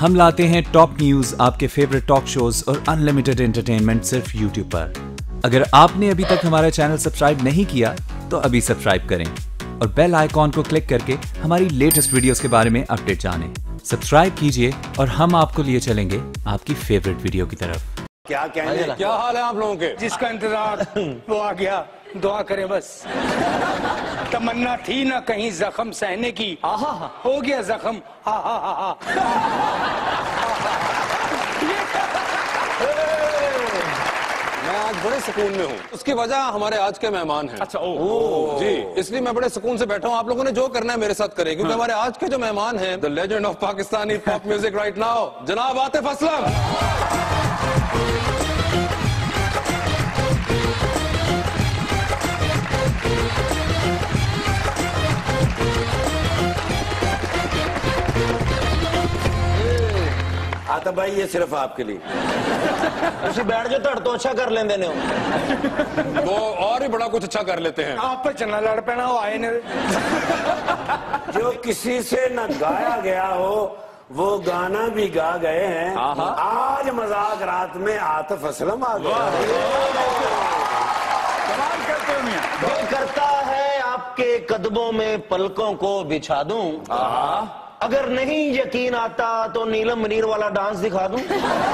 ہم لاتے ہیں ٹاپ نیوز، آپ کے فیوریٹ ٹاک شوز اور انلمیٹڈ انٹرٹینمنٹ صرف یوٹیوب پر۔ اگر آپ نے ابھی تک ہمارا چینل سبسکرائب نہیں کیا تو ابھی سبسکرائب کریں اور بیل آئیکن کو کلک کر کے ہماری لیٹسٹ ویڈیوز کے بارے میں اپڈیٹ جانیں۔ سبسکرائب کیجئے اور ہم آپ کو لیے چلیں گے آپ کی فیوریٹ ویڈیو کی طرف۔ کیا حال ہے آپ لوگوں کے؟ جس کا انتظار وہ آ گیا، دعا کریں بس۔ تمنا تھی نہ کہیں زخم سہنے کی، ہو گیا زخم۔ میں آج بڑے سکون میں ہوں، اس کی وجہ ہمارے آج کے مہمان ہیں۔ اچھا جی، اس لیے میں بڑے سکون سے بیٹھا ہوں۔ آپ لوگوں نے جو کرنا ہے میرے ساتھ کریں، کیونکہ ہمارے آج کے جو مہمان ہیں the legend of Pakistani pop music right now، جناب عاطف اسلم۔ آتف بھائی یہ صرف آپ کے لیے اسی بیٹھ جو تڑ تو اچھا کر لیں دینے ہو، وہ اور بھی بڑا کچھ اچھا کر لیتے ہیں۔ آپ پہ چنا لڑ پینا ہو آئے نے، جو کسی سے نہ گایا گیا ہو وہ گانا بھی گا گئے ہیں۔ آج مذاق رات میں عاطف اسلم آ گیا۔ کمال کرتے ہو میاں۔ دل کرتا ہے آپ کے قدموں میں پلکوں کو بچھا دوں، اگر نہیں یقین آتا تو نیلم منیر والا ڈانس دکھا دوں۔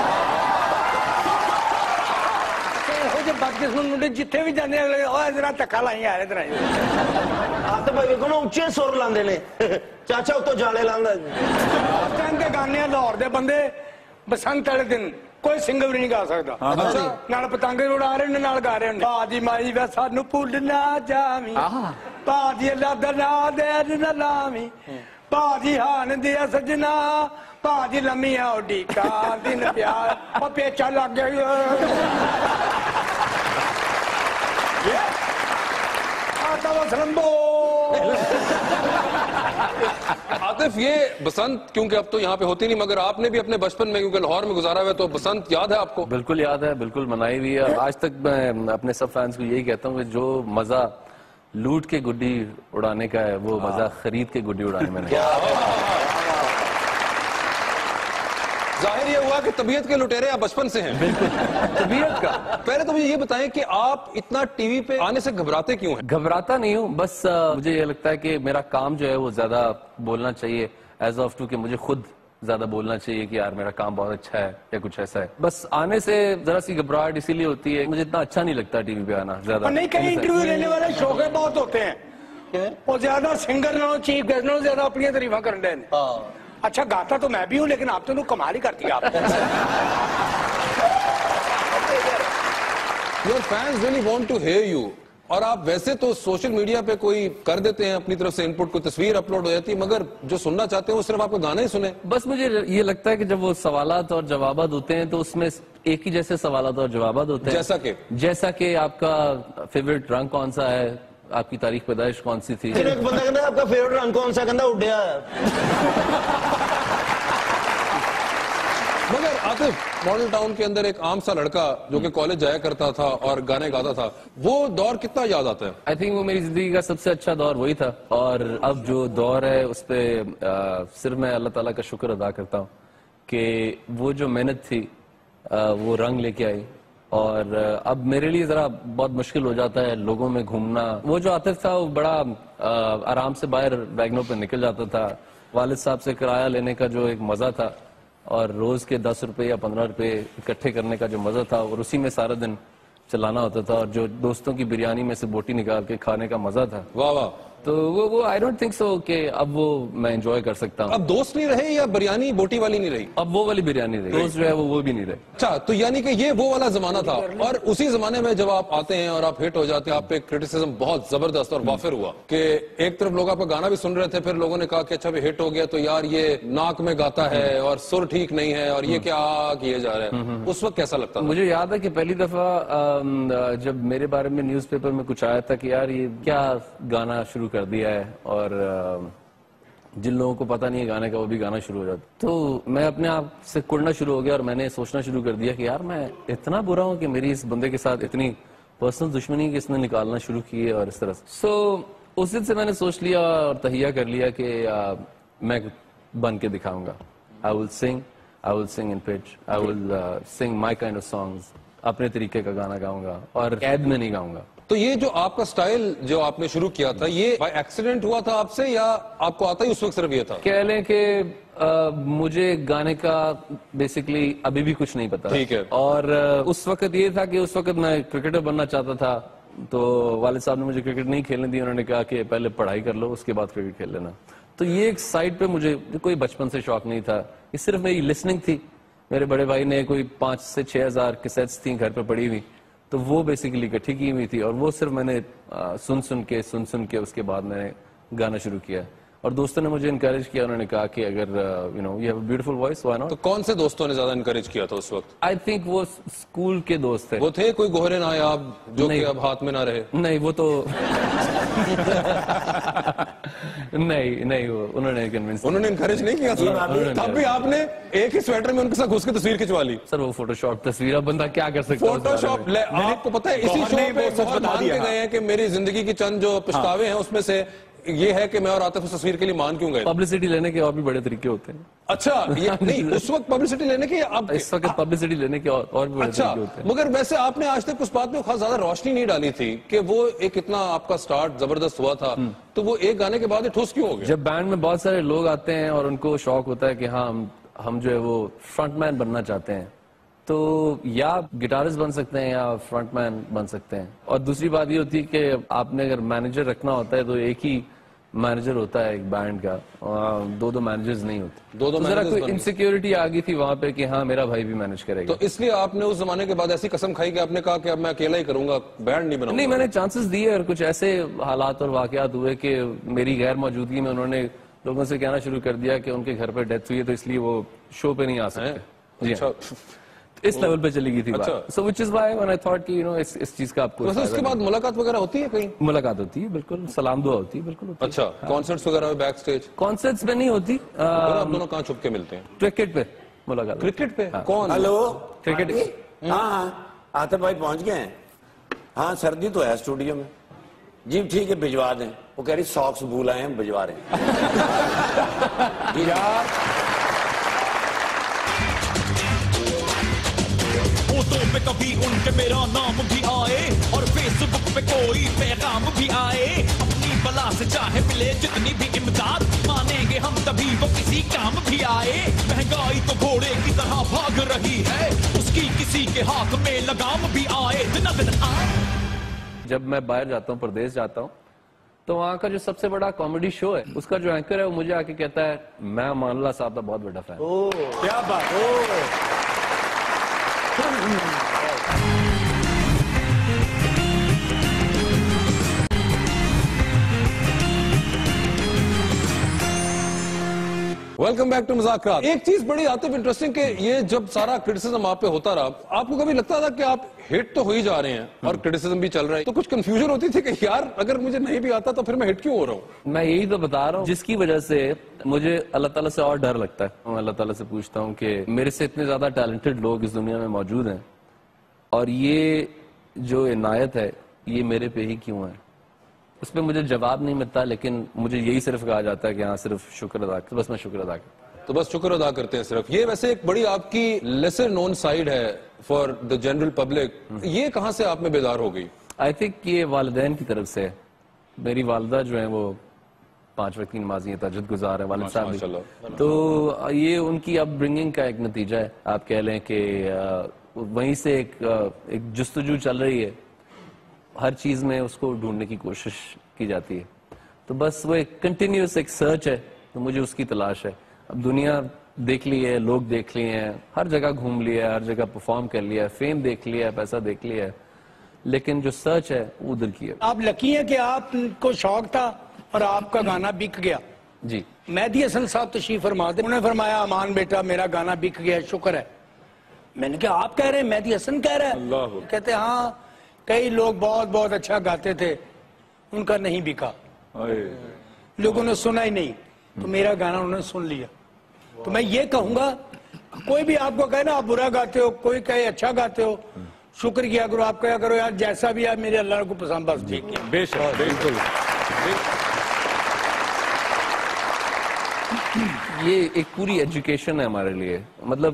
جتنے بھی جانے ذرا تکا لائی آ رہے ادھر آتے بھائی کو نا اچھے سور لاندے نے، چاچا اتو جالے لاندا دے گانے لاہور دے بندے بسنت والے دن کوئی سنگر بھی نہیں گا سکتا، نال پتنگ اڑا رہے ہیں نال گا رہے ہیں۔ باجی مائی وے سانو بھول نہ جاویں، باجی اللہ دا نام دے نہ لاویں، باجی ہان دیا سجنا، باجی لمیاں اڈیکا دن پیار اور پیچا لگ گیا۔ عاطف، یہ بسنت کیونکہ اب تو یہاں پہ ہوتی نہیں، مگر آپ نے بھی اپنے بچپن میں کیونکہ لاہور میں گزارا ہوا ہے، تو بسنت یاد ہے آپ کو؟ بالکل یاد ہے، بالکل منائی ہوئی ہے۔ آج تک میں اپنے سب فینس کو یہی کہتا ہوں کہ جو مزہ لوٹ کے گڈی اڑانے کا ہے وہ مزہ خرید کے گڈی اڑانے میں نہیں۔ ظاہر یہ ہوا کہ طبیعت کے لٹیرے آپ بچپن سے ہیں۔ بالکل طبیعت کا۔ پہلے تو مجھے یہ بتائیں کہ آپ اتنا ٹی وی پہ آنے سے گھبراتے کیوں ہیں؟ گھبراتا نہیں ہوں، بس مجھے یہ لگتا ہے کہ میرا کام جو ہے وہ زیادہ بولنا چاہیے ایز آف ٹو کہ مجھے خود زیادہ بولنا چاہیے کہ یار میرا کام بہت اچھا ہے یا کچھ ایسا ہے۔ بس آنے سے ذرا سی گھبراہٹ اسی لیے ہوتی ہے، مجھے اتنا اچھا نہیں لگتا ٹی وی پہ آنا زیادہ۔ نہیں، کہیں انٹرویو لینے والے شوقے بہت ہوتے ہیں، وہ زیادہ سنگر نہ ہو، چیف گیسٹ نہ ہو، زیادہ اپنی تعریفاں کرنے ہیں۔ اچھا گاتا تو میں بھی ہوں، لیکن آپ تو کمال ہی کرتی ہے آپ۔ Your fans really want to hear you، اور آپ ویسے تو سوشل میڈیا پہ کوئی کر دیتے ہیں اپنی طرف سے انپٹ، کوئی تصویر اپلوڈ ہو جاتی ہے، مگر جو سننا چاہتے ہیں وہ صرف آپ کا گانا ہی سنیں۔ بس مجھے یہ لگتا ہے کہ جب وہ سوالات اور جوابات ہوتے ہیں تو اس میں ایک ہی جیسے سوالات اور جوابات ہوتے ہیں، جیسا کہ آپ کا فیوریٹ رنگ کون سا ہے، آپ کی تاریخ پیدائش کون سی تھی۔ ایک بندہ کہتا ہے آپ کا فیوریٹ رنگ کون سا، کہتا اڈیا ہے۔ مگر عاطف، ماڈل ٹاؤن کے اندر ایک عام سا لڑکا جو کہ کالج جایا کرتا تھا اور گانے گاتا تھا، وہ دور کتنا یاد آتا ہے؟ آئی تھنک وہ میری زندگی کا سب سے اچھا دور وہی تھا، اور اب جو دور ہے اس پہ صرف میں اللہ تعالیٰ کا شکر ادا کرتا ہوں کہ وہ جو محنت تھی وہ رنگ لے کے آئی، اور اب میرے لیے ذرا بہت مشکل ہو جاتا ہے لوگوں میں گھومنا۔ وہ جو عاطف تھا وہ بڑا آرام سے باہر ویگنوں پہ نکل جاتا تھا، والد صاحب سے کرایہ لینے کا جو ایک مزہ تھا اور روز کے 10 روپے یا 15 روپے اکٹھے کرنے کا جو مزہ تھا اور اسی میں سارا دن چلانا ہوتا تھا، اور جو دوستوں کی بریانی میں سے بوٹی نکال کے کھانے کا مزہ تھا، واہ واہ، تو وہ آئی ڈونٹ تھنک سو کہ اب وہ میں انجوائے کر سکتا ہوں۔ اب دوست نہیں رہے یا بریانی بوٹی والی نہیں رہی؟ اب وہ والی بریانی رہی، دوست جو ہے وہ بھی نہیں رہے۔ اچھا، تو یعنی کہ یہ وہ والا زمانہ تھا، اور اسی زمانے میں جب آپ آتے ہیں اور آپ ہٹ ہو جاتے ہیں، آپ پہ کرٹیسزم بہت زبردست اور وافر ہوا کہ ایک طرف لوگ آپ کا گانا بھی سن رہے تھے، پھر لوگوں نے کہا کہ اچھا بھی ہٹ ہو گیا تو یار یہ ناک میں گاتا ہے اور سر ٹھیک نہیں ہے اور یہ کیا کیے جا رہے ہیں، اس وقت کیسا لگتا تھا؟ مجھے یاد ہے کہ پہلی دفعہ جب میرے بارے میں نیوز پیپر میں کچھ آیا تھا کہ یار یہ کیا گانا شروع کر دیا ہے، اور جن لوگوں کو پتہ نہیں ہے گانے کا وہ بھی گانا شروع ہو جاتا، تو میں اپنے آپ سے کڑنا شروع ہو گیا اور میں نے سوچنا شروع کر دیا کہ یار میں اتنا برا ہوں کہ میری اس بندے کے ساتھ اتنی پرسنل دشمنی کہ اس نے نکالنا شروع کی ہے، اور اس طرح سے اس دن سے میں نے سوچ لیا اور تہیہ کر لیا کہ میں بن کے دکھاؤں گا، I will sing I will sing in pitch, I will sing my kind of songs, اپنے طریقے کا گانا گاؤں گا اور قید میں نہیں گاؤں گا. تو یہ جو آپ کا سٹائل جو آپ نے شروع کیا تھا یہ بائی ایکسیڈنٹ ہوا تھا آپ سے یا آپ کو آتا ہی اس وقت صرف یہ تھا؟ کہہ لیں کہ مجھے گانے کا بیسیکلی ابھی بھی کچھ نہیں پتا. ٹھیک ہے. اور اس وقت یہ تھا کہ اس وقت میں کرکٹر بننا چاہتا تھا تو والد صاحب نے مجھے کرکٹ نہیں کھیلنے دی. انہوں نے کہا کہ پہلے پڑھائی کر لو اس کے بعد کرکٹ کھیل لینا. تو یہ ایک سائڈ پہ مجھے کوئی بچپن سے شوق نہیں تھا, یہ صرف میری لسننگ تھی. میرے بڑے بھائی نے کوئی 5 سے 6 ہزار کیسٹس تھیں گھر پہ پڑی ہوئی, تو وہ بیسیکلی اکٹھی کی ہوئی تھی اور وہ صرف میں نے سن کے اس کے بعد میں نے گانا شروع کیا. اور دوستوں نے مجھے انکریج کیا, انہوں نے کہا کہ اگر you have a beautiful voice why not. تو کون سے دوستوں نے زیادہ انکریج کیا تھا اس وقت؟ آئی تھنک وہ اسکول کے دوست تھے. وہ تھے کوئی گوہرے نایاب جو کہ اب ہاتھ میں نہ رہے؟ نہیں وہ تو نہیں وہ انہوں نے کنونس, انہوں نے انکریج نہیں کیا سر. تب بھی آپ نے ایک ہی سویٹر میں ان کے ساتھ گھس کے تصویر کھنچوا لی. سر وہ فوٹو شاپ تصویر, اب بندہ کیا کر سکتا ہے؟ فوٹو شاپ آپ کو پتا ہے اسی شو پہ بہت مان کے گئے ہیں کہ میری زندگی کی چند جو پچھتاوے ہیں اس میں سے یہ ہے کہ میں اور عاطف اس تصویر کے لیے مان کیوں گئے. پبلسٹی لینے کے اور بھی بڑے طریقے ہوتے ہیں. اچھا نہیں اس وقت پبلسٹی لینے کے اب اس وقت پبلسٹی لینے کے اور بھی بڑے طریقے ہوتے ہیں. مگر ویسے آپ نے آج تک اس بات میں خاص زیادہ روشنی نہیں ڈالی تھی کہ وہ ایک اتنا آپ کا سٹارٹ زبردست ہوا تھا, تو وہ ایک گانے کے بعد یہ ٹھوس کیوں ہو گیا؟ جب بینڈ میں بہت سارے لوگ آتے ہیں اور ان کو شوق ہوتا ہے کہ ہاں ہم جو ہے وہ فرنٹ مین بننا چاہتے ہیں, تو یا گٹارسٹ بن سکتے ہیں یا فرنٹ مین بن سکتے ہیں. اور دوسری بات یہ ہوتی ہے کہ آپ نے اگر مینیجر رکھنا ہوتا ہے تو ایک ہی مینیجر ہوتا ہے ایک بینڈ کا, 2 مینیجرز نہیں ہوتے. ذرا کوئی انسیکیورٹی آ گئی تھی وہاں پہ کہ ہاں میرا بھائی بھی مینیج کرے گا. تو اس لیے آپ نے اس زمانے کے بعد ایسی قسم کھائی کہ آپ نے کہا کہ اب میں اکیلا ہی کروں گا, بینڈ نہیں بناؤں گا؟ نہیں, میں نے چانسز دیے اور کچھ ایسے حالات اور واقعات ہوئے کہ میری غیر موجودگی میں انہوں نے لوگوں سے کہنا شروع کر دیا کہ ان کے گھر پہ ڈیتھ ہوئی ہے تو اس لیے وہ شو پہ نہیں آ سکتے. جی اس لیول پہ چلی گئی تھی بات. So which is why when I thought کہ اس چیز کا آپ کو اس کے بعد ملاقات وغیرہ ہوتی ہے؟ کہیں ملاقات ہوتی ہے, بالکل سلام دعا ہوتی ہے, بالکل. اچھا کانسرٹس وغیرہ بیک سٹیج؟ کانسرٹس پہ نہیں ہوتی. آپ دونوں کہاں چھپ کے ملتے ہیں؟ کرکٹ پہ ملاقات. کرکٹ پہ کون؟ Hello cricket. ہاں عاطف بھائی پہنچ گئے ہیں. ہاں سردی تو ہے اسٹوڈیو میں. جی ٹھیک ہے بھجوا دیں. وہ کہہ رہی ساکس بھول آئے ہیں, بھجوا رہے ہیں. یار پہ کبھی ان کے میرا نام بھی آئے اور فیس بک پہ کوئی پیغام بھی آئے, اپنی بلا سے چاہے ملے جتنی بھی امداد, مانیں گے ہم تبھی وہ کسی کام بھی آئے. مہنگائی تو گھوڑے کی طرح بھاگ رہی ہے, اس کی کسی کے ہاتھ میں لگام بھی آئے. دن جب میں باہر جاتا ہوں, پردیش جاتا ہوں, تو وہاں کا جو سب سے بڑا کامیڈی شو ہے اس کا جو اینکر ہے وہ مجھے آ کے کہتا ہے میں امان اللہ صاحب کا بہت بڑا فین ہوں. کیا بات. ویلکم بیک ٹو مذاق رات. ایک چیز بڑی عاطف انٹرسٹنگ کہ یہ جب سارا کرٹیسزم آپ پہ ہوتا رہا, آپ کو کبھی لگتا تھا کہ آپ ہٹ تو ہو ہی جا رہے ہیں اور کرٹیسزم بھی چل رہا ہے, تو کچھ کنفیوژن ہوتی تھی کہ یار اگر مجھے نہیں بھی آتا تو پھر میں ہٹ کیوں ہو رہا ہوں؟ میں یہی تو بتا رہا ہوں جس کی وجہ سے مجھے اللہ تعالیٰ سے اور ڈر لگتا ہے. میں اللہ تعالیٰ سے پوچھتا ہوں کہ میرے سے اتنے زیادہ ٹیلنٹڈ لوگ اس دنیا میں موجود ہیں اور یہ جو عنایت ہے یہ میرے پہ ہی کیوں ہے. اس پہ مجھے جواب نہیں ملتا, لیکن مجھے یہی صرف کہا جاتا ہے کہ ہاں صرف شکر ادا کر, بس میں شکر ادا کرتا ہوں. تو بس شکر ادا کرتے ہیں صرف. یہ ویسے ایک بڑی آپ کی لیسر نون سائیڈ ہے فار دا جنرل پبلک, یہ کہاں سے آپ میں بیدار ہو گئی؟ آئی تھنک یہ والدین کی طرف سے. میری والدہ جو ہیں وہ 5 وقت کی نمازی ہیں, تہجد گزار ہیں, والد صاحب بھی. تو یہ ان کی اپ برنگنگ کا ایک نتیجہ ہے. آپ کہہ لیں کہ وہیں سے ایک جستجو چل رہی ہے, ہر چیز میں اس کو ڈھونڈنے کی کوشش کی جاتی ہے. تو بس وہ ایک کنٹینیوس ایک سرچ ہے, تو مجھے اس کی تلاش ہے. اب دنیا دیکھ لی ہے, لوگ دیکھ لیے ہیں, ہر جگہ گھوم لیا ہے, ہر جگہ پرفارم کر لیا ہے, فیم دیکھ لیا ہے, پیسہ دیکھ لیا ہے, لیکن جو سرچ ہے وہ ادھر کی ہے. آپ لکی ہیں کہ آپ کو شوق تھا اور آپ کا گانا بک گیا. جی مہدی حسن صاحب تشریف فرما دے, انہوں نے فرمایا امان بیٹا میرا گانا بک گیا, شکر ہے. میں نے کہا آپ کہہ رہے ہیں, مہدی حسن کہہ رہے ہیں؟ کہتے ہاں کئی لوگ بہت بہت اچھا گاتے تھے, ان کا نہیں بکا, لوگوں نے سنا ہی نہیں, تو میرا گانا انہوں نے سن لیا. تو میں یہ کہوں گا کوئی بھی آپ کو کہے نا آپ برا گاتے ہو, کوئی کہے اچھا گاتے ہو, شکر کیا کرو, آپ کہا کرو یار جیسا بھی ہے میرے اللہ کو پسند, بس ٹھیک ہے. بے شک بالکل. یہ ایک پوری ایجوکیشن ہے ہمارے لیے. مطلب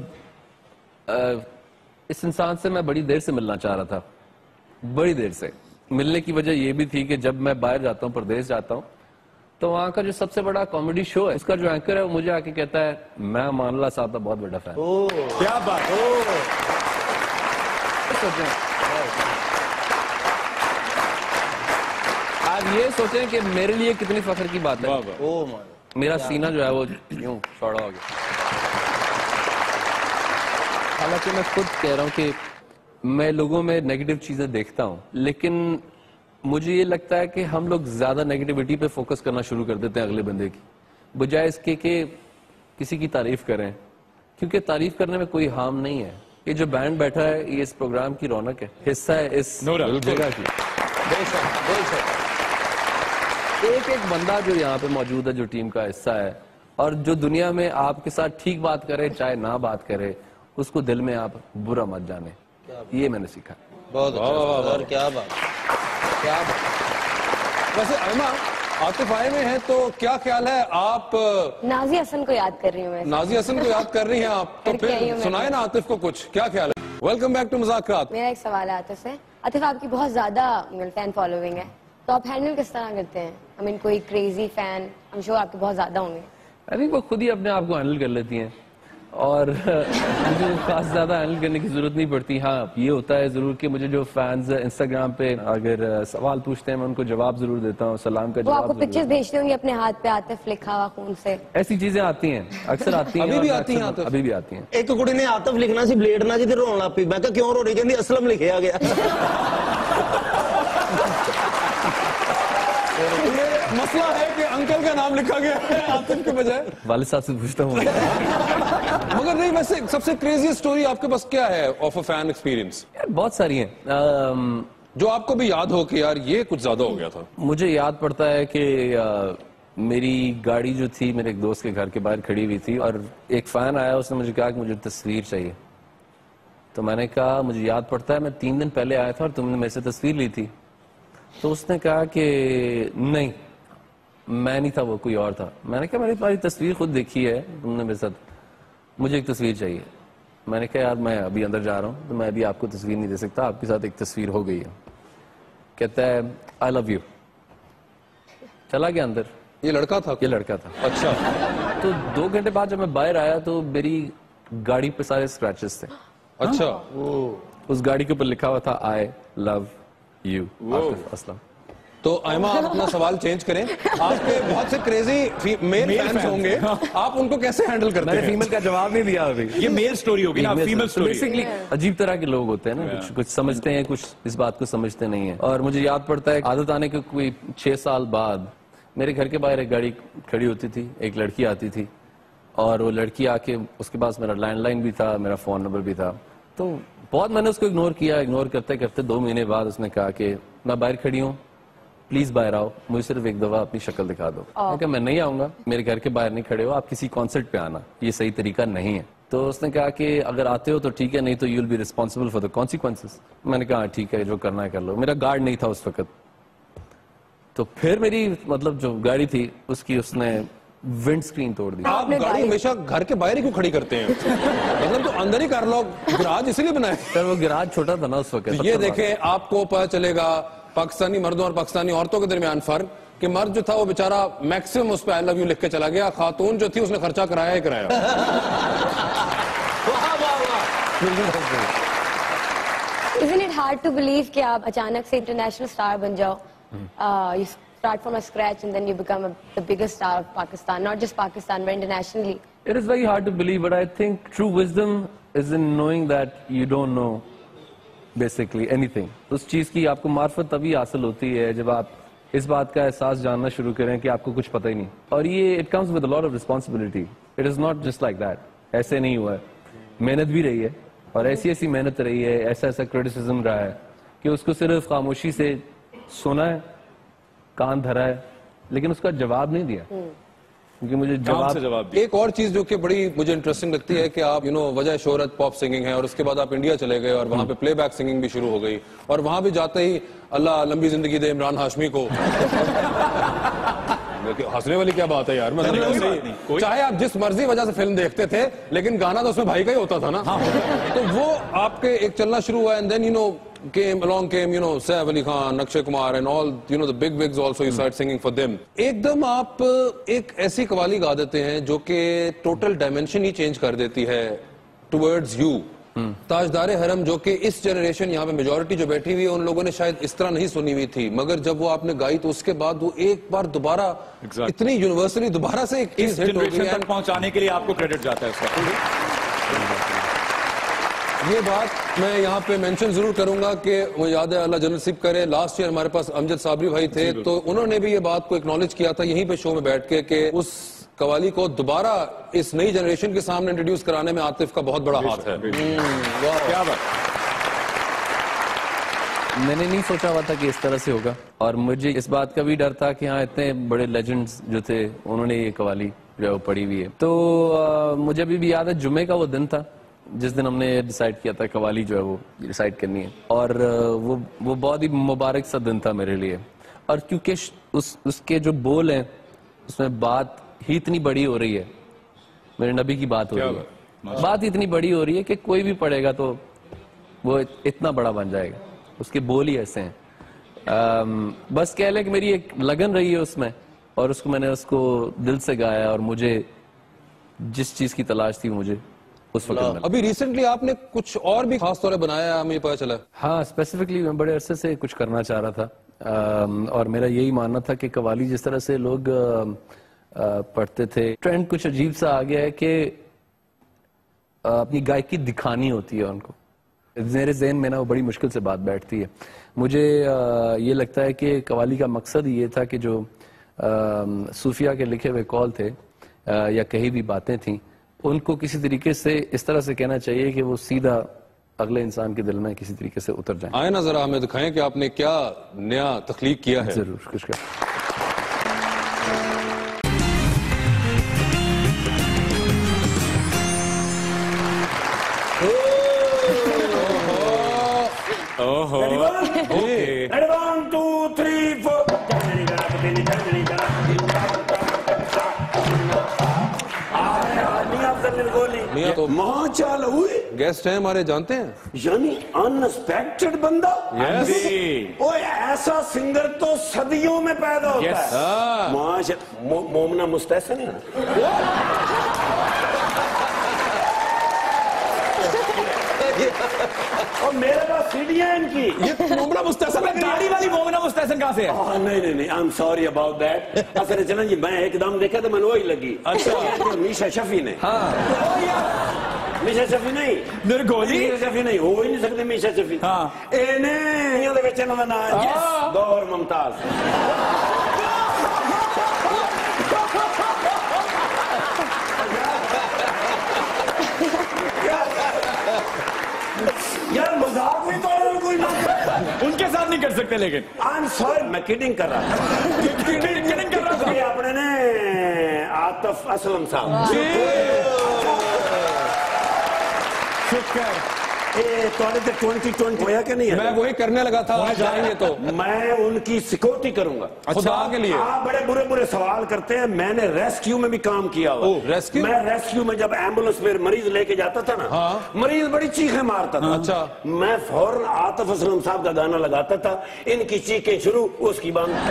اس انسان سے میں بڑی دیر سے ملنا چاہ رہا تھا, بڑی دیر سے. ملنے کی وجہ یہ بھی تھی کہ جب میں باہر جاتا ہوں, پردیس جاتا ہوں, تو وہاں کا جو سب سے بڑا کامیڈی شو ہے, اس کا جو اینکر ہے وہ مجھے آ کے کہتا ہے میں امان اللہ صاحب کا بہت بڑا فین. کیا بات. آپ یہ سوچیں کہ میرے لیے کتنی فخر کی بات ہے. میرا سینہ جو ہے وہ یوں چوڑا ہو گیا. حالانکہ میں خود کہہ رہا ہوں کہ میں لوگوں میں نیگیٹو چیزیں دیکھتا ہوں, لیکن مجھے یہ لگتا ہے کہ ہم لوگ زیادہ نیگیٹیوٹی پہ فوکس کرنا شروع کر دیتے ہیں اگلے بندے کی, بجائے اس کے کہ کسی کی تعریف کریں, کیونکہ تعریف کرنے میں کوئی ہارم نہیں ہے. یہ جو بینڈ بیٹھا ہے یہ اس پروگرام کی رونق ہے, حصہ ہے اس جگہ کی. ایک ایک بندہ جو یہاں پہ موجود ہے جو ٹیم کا حصہ ہے, اور جو دنیا میں آپ کے ساتھ ٹھیک بات کرے چاہے نہ بات کرے, اس کو دل میں آپ برا مت جانے. یہ میں نے سیکھا. بہت اچھا. کیا بات, کیا بات. ویسے ایما, عاطف آئے میں ہیں تو کیا خیال ہے آپ؟ نازی حسن کو یاد کر رہی ہوں میں. نازی حسن کو یاد کر رہی ہیں آپ, تو پھر سنائے نا عاطف کو کچھ, کیا خیال ہے؟ ویلکم بیک ٹو مذاق رات. میرا ایک سوال ہے عاطف سے. عاطف آپ کی بہت زیادہ فین فالوئنگ ہے, تو آپ ہینڈل کس طرح کرتے ہیں؟ I mean, کوئی کریزی فین I'm sure آپ کے بہت زیادہ ہوں گے. I think وہ خود ہی اپنے آپ کو ہینڈل کر لیتی ہیں, اور مجھے خاص زیادہ ہینڈل کرنے کی ضرورت نہیں پڑتی. ہاں یہ ہوتا ہے ضرور کہ مجھے جو فینز انسٹاگرام پہ اگر سوال پوچھتے ہیں میں ان کو جواب ضرور دیتا ہوں, سلام کا وہ آپ جواب. کو پکچرز بھیجتے ہوں گے اپنے ہاتھ پہ عاطف لکھا ہوا خون سے؟ ایسی چیزیں آتی ہیں, اکثر آتی ہیں. ابھی بھی آتی ہیں, ابھی بھی آتی ہیں. ایک کڑی نے عاطف لکھنا سی بلیڈ نہ جی تے رون لگ پئی. میں کہا کیوں رو رہی؟ کہندی اسلم لکھیا گیا. مسئلہ ہے کہ انکل کا نام لکھا گیا ہے عاطف کے بجائے. والد صاحب سے پوچھتا ہوں. مگر نہیں, ویسے سب سے کریزی سٹوری آپ کے پاس کیا ہے آف اے فین ایکسپیرینس؟ بہت ساری ہیں جو آپ کو بھی یاد ہو کہ یار یہ کچھ زیادہ ہو گیا تھا. مجھے یاد پڑتا ہے کہ میری گاڑی جو تھی میرے ایک دوست کے گھر کے باہر کھڑی ہوئی تھی, اور ایک فین آیا, اس نے مجھے کہا کہ مجھے تصویر چاہیے. تو میں نے کہا مجھے یاد پڑتا ہے میں 3 دن پہلے آیا تھا اور تم نے میرے سے تصویر لی تھی. تو اس نے کہا کہ نہیں میں نہیں تھا, وہ کوئی اور تھا. میں نے کہا میں نے تمہاری تصویر خود دیکھی ہے, تم نے میرے ساتھ, مجھے ایک تصویر چاہیے. میں نے کہا یار میں ابھی اندر جا رہا ہوں تو میں ابھی آپ کو تصویر نہیں دے سکتا, آپ کے ساتھ ایک تصویر ہو گئی ہے. کہتا ہے آئی لو یو. چلا گیا اندر. یہ لڑکا تھا؟ یہ لڑکا تھا. اچھا. تو 2 گھنٹے بعد جب میں باہر آیا تو میری گاڑی پہ سارے اسکریچز تھے. اچھا. اس گاڑی کے اوپر لکھا ہوا تھا آئی لو یو آتف اسلم. تو ایما آپ اپنا سوال چینج کریں. آپ کے بہت سے کریزی میل فینس ہوں گے, آپ ان کو کیسے ہینڈل کرتے ہیں؟ میں نے فیمل کا جواب نہیں دیا ابھی. یہ میل سٹوری ہوگی نا, فیمل سٹوری. بیسیکلی عجیب طرح کے لوگ ہوتے ہیں نا, کچھ سمجھتے ہیں, کچھ اس بات کو سمجھتے نہیں ہیں. اور مجھے یاد پڑتا ہے عادت آنے کے کوئی 6 سال بعد میرے گھر کے باہر ایک گاڑی کھڑی ہوتی تھی, ایک لڑکی آتی تھی, اور وہ لڑکی آ کے اس کے پاس میرا لینڈ لائن بھی تھا, میرا فون نمبر بھی تھا. تو بہت میں نے اس کو اگنور کیا. اگنور کرتے کرتے 2 مہینے بعد اس نے کہا کہ میں باہر کھڑی ہوں, پلیز باہر آؤ, مجھے صرف ایک دفعہ اپنی شکل دکھا دو. میں نہیں آؤں گا, میرے گھر کے باہر نہیں کھڑے ہو, آپ کسی کانسرٹ پہ آنا, یہ صحیح طریقہ نہیں ہے. تو اس نے کہا کہ اگر آتے ہو تو ٹھیک ہے, نہیں تو you will be responsible for the consequences. میں نے کہا ٹھیک ہے, جو کرنا ہے کر لو. میرا گارڈ نہیں تھا اس وقت. تو پھر میری مطلب جو گاڑی تھی اس نے ونڈ سکرین توڑ دی. آپ گاڑی ہمیشہ گھر کے باہر ہی کیوں کھڑی کرتے ہیں؟ مطلب تو اندر ہی کر لو, گراج اسی لیے بنائے. سر وہ گراج چھوٹا تھا نا اس وقت. یہ دیکھیں آپ کو پتہ چلے گا پاکستانی مردوں اور پاکستانی عورتوں کے درمیان فرق, کہ مرد جو تھا وہ بیچارہ میکسیمم اس پہ آئی لو یو لکھ کے چلا گیا, خاتون جو تھی اس نے خرچہ کرایا ہی کرایا. Isn't it hard to believe کہ آپ اچانک سے انٹرنیشنل اسٹار بن جاؤ, you start from a scratch and then you become the biggest star of Pakistan, not just Pakistan but internationally? It is very hard to believe, but I think true wisdom is in knowing that you don't know basically anything. اس چیز کی آپ کو معرفت تبھی حاصل ہوتی ہے جب آپ اس بات کا احساس جاننا شروع کریں کہ آپ کو کچھ پتہ ہی نہیں. اور یہ it comes with a lot of responsibility. It is not just like that. ایسے نہیں ہوا ہے, محنت بھی رہی ہے, اور ایسی ایسی محنت رہی ہے, ایسا ایسا کرٹیسزم رہا ہے کہ اس کو صرف خاموشی سے سنا ہے, کان دھرا ہے, لیکن اس کا جواب نہیں دیا, کیونکہ مجھے جواب. ایک اور چیز جو کہ بڑی مجھے انٹرسٹنگ لگتی ہے کہ آپ وجہ شہرت پاپ سنگنگ ہے, اور اس کے بعد آپ انڈیا چلے گئے اور وہاں پہ پلے بیک سنگنگ بھی شروع ہو گئی, اور وہاں بھی جاتے ہی اللہ لمبی زندگی دے عمران ہاشمی کو. ہنسنے والی کیا بات ہے یار. چاہے آپ جس مرضی وجہ سے فلم دیکھتے تھے لیکن گانا تو اس میں بھائی کا ہی ہوتا تھا نا. تو وہ آپ کے ایک چلنا شروع ہوا and then along came Saif Ali Khan, Akshay Kumar and all the big wigs also you started singing for them. ایک دم آپ ایک ایسی قوالی گا دیتے ہیں جو کہ ٹوٹل ڈائمینشن ہی چینج کر دیتی ہے towards you. تاجدار حرم جو کہ اس جنریشن یہاں پہ میجورٹی جو بیٹھی ہوئی ہے ان لوگوں نے شاید اس طرح نہیں سنی ہوئی تھی, مگر جب وہ آپ نے گائی تو اس کے بعد وہ ایک بار دوبارہ اتنی یونیورسلی دوبارہ سے ایک چیز ہٹ ہو گئی ہے. پہنچانے کے لیے آپ کو کریڈٹ جاتا ہے اس کا. یہ بات میں یہاں پہ مینشن ضرور کروں گا کہ مجھے یاد ہے اللہ جنت نصیب کرے لاسٹ ایئر ہمارے پاس امجد صابری بھائی تھے تو انہوں نے بھی یہ بات کو اکنالج کیا تھا یہیں پہ شو میں بیٹھ کے کہ اس قوالی کو دوبارہ اس نئی جنریشن کے سامنے انٹروڈیوس کرانے میں عاطف کا بہت بڑا ہاتھ ہے. کیا بات. میں نے نہیں سوچا ہوا تھا کہ اس طرح سے ہوگا اور مجھے اس بات کا بھی ڈر تھا کہ ہاں اتنے بڑے لیجنڈز جو تھے انہوں نے یہ قوالی جو ہے وہ پڑھی ہوئی ہے. تو مجھے ابھی بھی یاد ہے جمعے کا وہ دن تھا جس دن ہم نے ڈیسائیڈ کیا تھا قوالی جو ہے وہ ڈیسائیڈ کرنی ہے اور وہ بہت ہی مبارک سا دن تھا میرے لیے. اور کیونکہ اس کے جو بول ہیں اس میں بات ہی اتنی بڑی ہو رہی ہے, میرے نبی کی بات ہو رہی ہے, بات ہی اتنی بڑی ہو رہی ہے کہ کوئی بھی پڑھے گا تو وہ اتنا بڑا بن جائے گا. اس کے بول ہی ایسے ہیں. بس کہہ لیں کہ میری ایک لگن رہی ہے اس میں اور اس کو میں نے اس کو دل سے گایا اور مجھے جس چیز کی تلاش تھی مجھے اس وقت. ابھی ریسنٹلی آپ نے کچھ اور بھی خاص طور پہ بنایا ہمیں پتا چلا. ہاں اسپیسیفکلی میں بڑے عرصے سے کچھ کرنا چاہ رہا تھا اور میرا یہی ماننا تھا کہ قوالی جس طرح سے لوگ پڑھتے تھے ٹرینڈ کچھ عجیب سا آ گیا ہے کہ اپنی گائیکی دکھانی ہوتی ہے ان کو. میرے ذہن میں نا وہ بڑی مشکل سے بات بیٹھتی ہے. مجھے یہ لگتا ہے کہ قوالی کا مقصد یہ تھا کہ جو صوفیہ کے لکھے ہوئے قول تھے یا کہی بھی باتیں تھیں ان کو کسی طریقے سے اس طرح سے کہنا چاہیے کہ وہ سیدھا اگلے انسان کے دل میں کسی طریقے سے اتر جائیں. آئے نا ذرا ہمیں دکھائیں کہ آپ نے کیا نیا تخلیق کیا ہے. ضرور کچھ کر. ماں چال ہوئی گیسٹ ہیں ہمارے جانتے ہیں یعنی انسپیکٹڈ بندہ. ایسا سنگر تو صدیوں میں پیدا ہوتا ہے. مومنہ مستحسن ہے. اور میرے پاس سیڈیاں ان کی. یہ مومنہ مستحسن ہے گاڑی والی مومنہ مستحسن کہاں سے ہے؟ نہیں I'm sorry about that. اصل چلیں جی میں ایک دم دیکھا تو میں وہی لگی. اچھا میشا شفیع نے. ہاں میشا شفیع نہیں میشا شفیع نہیں ہو ہی نہیں سکتے. میشا شفیع دور ممتاز. یار مذاق بھی تو کوئی ان کے ساتھ نہیں کر سکتے لیکن I'm sorry میں کڈنگ کر رہا تھا. یہ اپنے نے عاطف اسلم صاحب ہویا کہ نہیں ہے؟ میں وہی کرنے لگا تھا. جائیں گے تو میں ان کی سیکورٹی کروں گا. خدا کے لیے آپ بڑے برے سوال کرتے ہیں. میں نے ریسکیو میں بھی کام کیا ہوا. میں ریسکیو میں جب ایمبولنس پہ مریض لے کے جاتا تھا نا مریض بڑی چیخیں مارتا تھا. اچھا میں فوراً عاطف اسلم صاحب کا گانا لگاتا تھا. ان کی چیخیں شروع اس کی بند.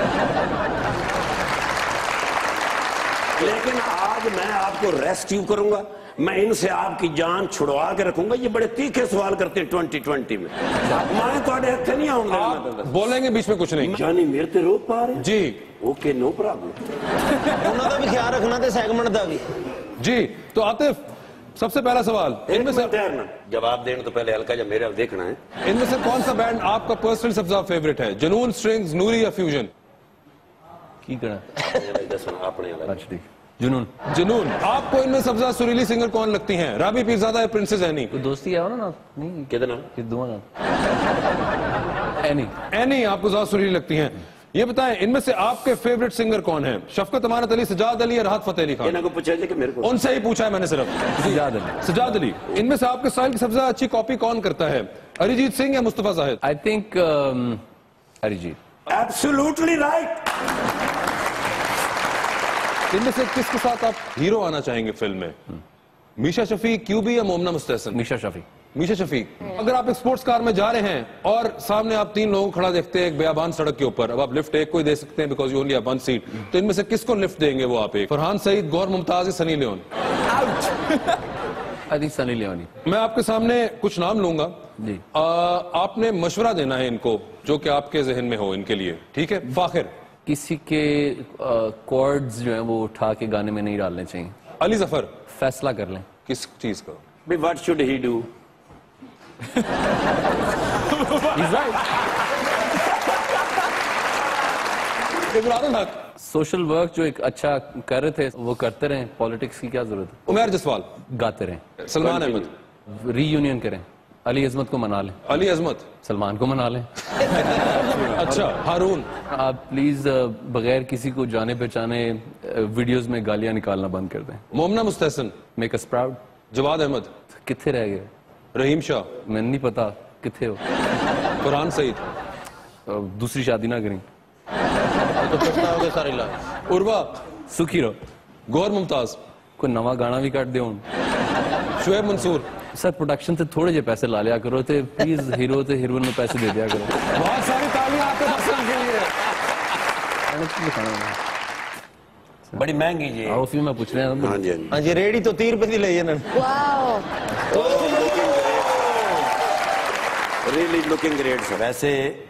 لیکن آج میں آپ کو ریسکیو کروں گا. میں ان سے آپ کی جان چھڑوا کے رکھوں گا. یہ بڑے تیکھے سوال کرتے ہیں 2020 میں. میں تھوڑے ہتھے نہیں آؤں گا. بولیں گے بیچ میں کچھ نہیں. جانی میرے تے رو پا رہے جی اوکے نو پرابلم. انہوں کا بھی خیال رکھنا تھے سیگمنٹ دا بھی. جی تو عاطف سب سے پہلا سوال ان میں سے جواب دینا تو پہلے ہلکا جب میرے اب دیکھنا ہے. ان میں سے کون سا بینڈ آپ کا پرسنل سب سے زیادہ فیوریٹ ہے؟ جنون، سٹرنگز، نوری یا فیوژن؟ کی کرنا اپنے جنون. آپ کو ان میں سب سے زیادہ سریلی سنگر کون لگتی ہیں؟ رابی پیرزادہ یا پرنسس اینی؟ دوستی ہے نا نہیں کتنا اینی آپ کو زیادہ سریلی لگتی ہیں. یہ بتائیں ان میں سے آپ کے فیوریٹ سنگر کون ہیں؟ شفقت امانت علی، سجاد علی یا راحت فتح علی خان؟ انہوں کو پوچھا جائے کہ میرے کو ان سے ہی پوچھا ہے میں نے صرف. سجاد علی. ان میں سے آپ کے سٹائل کی سب سے زیادہ اچھی کاپی کون کرتا ہے؟ اریجیت سنگھ یا Mustafa Zahid? I think Arijit. Absolutely right. ان میں سے کس کے ساتھ آپ ہیرو آنا چاہیں گے فلم میں؟ میشا شفیق، کیوبی یا مومنہ مستحسن؟ میشا شفیق. میشا شفیق. اگر آپ ایک سپورٹس کار میں جا رہے ہیں اور سامنے آپ 3 لوگوں کو کھڑا دیکھتے ہیں ایک بیابان سڑک کے اوپر، اب آپ لفٹ ایک کو ہی دے سکتے ہیں because you only have 1 seat, تو ان میں سے کس کو لفٹ دیں گے وہ آپ ایک؟ فرحان سعید، گور ممتاز یا سنی لیون؟ آئی تھنک سنی لیونی. میں آپ کے سامنے کچھ نام لوں گا جی. آپ نے مشورہ دینا ہے ان کو جو کہ آپ کے ذہن میں ہو ان کے لیے، ٹھیک ہے؟ فاخر. کسی کے کارڈز جو ہیں وہ اٹھا کے گانے میں نہیں ڈالنے چاہیے. علی ظفر. فیصلہ کر لیں کس چیز کا؟ What should he do? He's right. Imran ul Haq. Social work جو ایک اچھا کر رہے تھے وہ کرتے رہیں. پالیٹکس کی کیا ضرورت ہے؟ عمیر جسوال. گاتے رہیں. سلمان احمد. ری یونین کریں. علی عظمت کو منا لیں. علی عظمت. سلمان کو منا لیں. اچھا. ہارون. آپ پلیز بغیر کسی کو جانے پہچانے ویڈیوز میں گالیاں نکالنا بند کر دیں. Momina Mustehsan. Make us proud. Jawad Ahmad. کتنے رہ گئے؟ رحیم شاہ. میں نہیں پتا کتنے ہو. فرحان سعید. دوسری شادی نہ کریں. عروا. سکھی رہو. گور ممتاز. کوئی نواں گانا بھی کٹ دے ہوں. شعیب منصور. سر پروڈکشن سے تھوڑے جے پیسے لا لیا کرو تے پلیز ہیرو تے ہیروئن میں پیسے دے دیا کرو. بہت ساری تالیاں آپ کے پسند کے لیے. بڑی مہنگی جی. اسی میں پوچھ رہے ہیں. ہاں جی ہاں جی. ریڈی تو 30 روپے دی لئی ہے نا. Wow. Really looking great sir. ویسے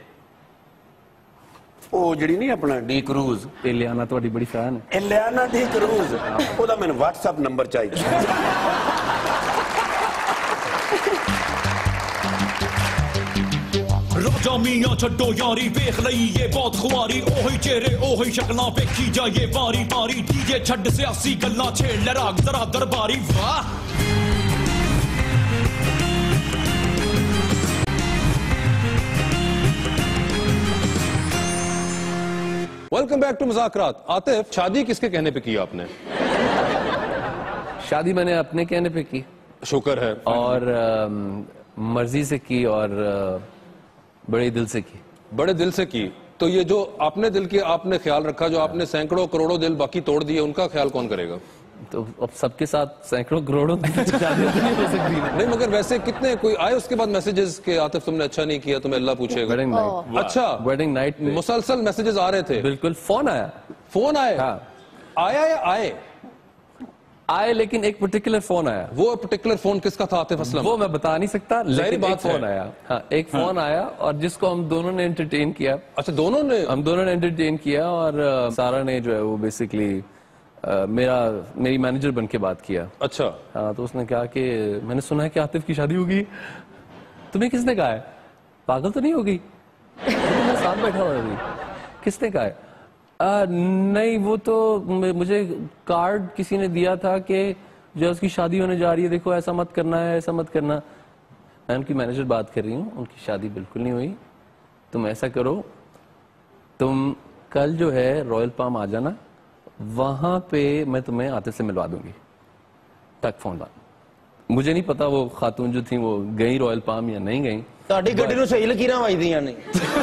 وہ جڑی نہیں اپنا ڈی کروز الیانا تہاڈی بڑی فین ہے. الیانا ڈی کروز ਉਹਦਾ ਮੈਨੂੰ WhatsApp ਨੰਬਰ ਚਾਹੀਦਾ. راجا میاں چھڈو یاری ویکھ لئی یہ بہت خواری اوہی چہرے اوہی شکلاں ویکھی جائے باری باری ڈی جے چھڈ سیاسی گلاں چھیڑ لے راگ ذرا درباری. واہ ویلکم بیک ٹو مذاق رات. عاطف، شادی کس کے کہنے پہ کی آپ نے؟ شادی میں نے اپنے کہنے پہ کی. شکر ہے. اور مرضی سے کی اور بڑے دل سے کی. بڑے دل سے کی. تو یہ جو آپ نے دل کی آپ نے خیال رکھا، جو آپ نے سینکڑوں کروڑوں دل باقی توڑ دیے، ان کا خیال کون کرے گا؟ تو اب سب کے ساتھ سینکڑوں کروڑوں شادی نہیں ہو سکتی. نہیں مگر ویسے کتنے کوئی آئے اس کے بعد میسیجز کہ عاطف تم نے اچھا نہیں کیا، تمہیں اللہ پوچھے گا؟ Wedding night. اچھا. ویڈنگ نائٹ مسلسل میسیجز آ رہے تھے؟ بالکل. فون آیا. فون آئے؟ ہاں. آیا یا آئے؟ آئے لیکن ایک پرٹیکولر فون آیا. وہ پرٹیکولر فون کس کا تھا عاطف اسلم؟ وہ میں بتا نہیں سکتا لیکن ایک فون آیا. ہاں ایک فون آیا اور جس کو ہم دونوں نے انٹرٹین کیا. اچھا دونوں نے انٹرٹین کیا اور سارا نے جو ہے وہ بیسکلی میری مینیجر بن کے بات کیا. اچھا. ہاں تو اس نے کہا کہ میں نے سنا ہے کہ عاطف کی شادی ہوگی. تمہیں کس نے کہا ہے؟ پاگل تو نہیں ہوگی؟ میں ساتھ بیٹھا ہوا ابھی. کس نے کہا ہے؟ نہیں وہ تو مجھے کارڈ کسی نے دیا تھا کہ جو اس کی شادی ہونے جا رہی ہے، دیکھو ایسا مت کرنا ہے، ایسا مت کرنا. میں ان کی مینیجر بات کر رہی ہوں، ان کی شادی بالکل نہیں ہوئی. تم ایسا کرو، تم کل جو ہے رائل پام آ جانا، وہاں پہ میں تمہیں عاطف سے ملوا دوں گی. تک فون بات. مجھے نہیں پتا وہ خاتون جو تھیں وہ گئی رائل پام یا نہیں گئی. تہاڈی گڈی نوں صحیح لکیراں وجدیاں نہیں.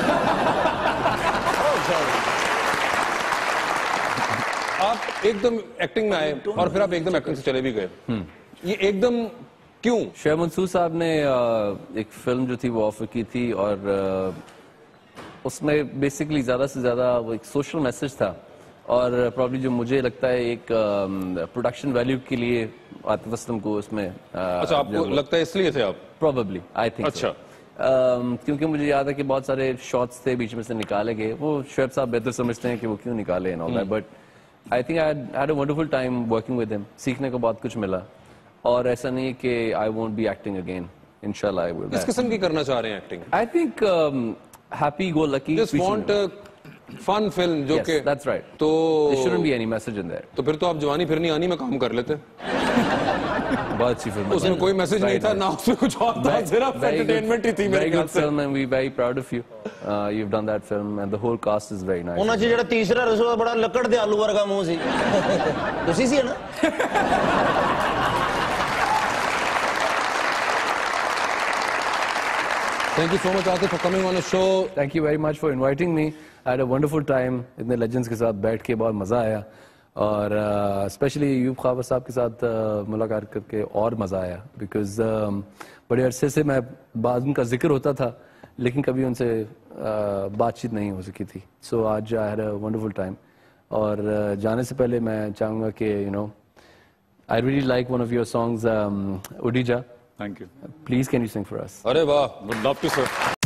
آپ ایک دم ایکٹنگ میں آئے اور پھر آپ ایک دم ایکٹنگ سے چلے بھی گئے. یہ ایک دم کیوں؟ شعیب منصور صاحب نے ایک فلم جو تھی وہ آفر کی تھی اور اس میں بیسکلی زیادہ سے زیادہ وہ ایک سوشل میسج تھا اور پرابلی جو مجھے لگتا ہے ایک پروڈکشن ویلیو کے لیے عاطف اسلم کو اس میں. اچھا آپ کو لگتا ہے اس لیے تھے آپ؟ Probably I think. اچھا. کیونکہ مجھے یاد ہے کہ بہت سارے شارٹس تھے بیچ میں سے نکالے گئے. وہ شعیب صاحب بہتر سمجھتے ہیں کہ وہ کیوں نکالے and all that, but I think I had a wonderful time working with him. سیکھنے کو بہت کچھ ملا اور ایسا نہیں کہ I won't be acting again. Inshallah I will. کس قسم کی کرنا چاہ رہے ہیں acting? I think happy go lucky. Just want a fun film جو کہ. Yes, that's right. تو there shouldn't be any message in there. تو پھر تو آپ جوانی پھرنی آنی میں کام کر لیتے. بہت اچھی فلم. اس میں کوئی میسج نہیں تھا، نہ اس میں کچھ اور تھا، صرف انٹرٹینمنٹ ہی تھی. Very good film and we're very proud of you. You've done that film and the whole cast is very nice. انہاں چ جڑا تیسرا رسول بڑا لکڑ دے آلو ورگا منہ سی. تسی سی نا. Thank you so much Atif for coming on the show. Thank you very much for inviting me. I had a wonderful time. اتنے لیجنڈز کے ساتھ بیٹھ کے بہت مزہ آیا اور اسپیشلی ایوب خاور صاحب کے ساتھ ملاقات کر کے اور مزہ آیا, بیکاز بڑے عرصے سے میں بعض ان کا ذکر ہوتا تھا لیکن کبھی ان سے بات چیت نہیں ہو سکی تھی. سو آج I had a wonderful time. اور جانے سے پہلے میں چاہوں گا کہ I really like one of your songs, Udija. Thank you. Please, can you sing for us? Arey wah, Would love to, sir.